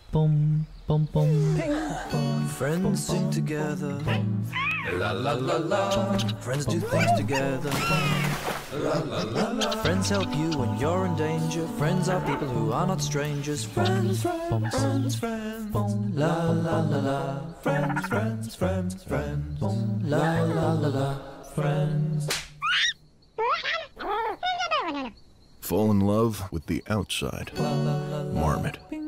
Boom, boom, boom. Friends sing together. La la la la. Friends do things together. La la la la. Friends help you when you're in danger. Friends are people who are not strangers. Friends, friends, friends, friends. La la la la. Friends, friends, friends, friends. La la la la. Friends. Fall in love with the outside. Marmot.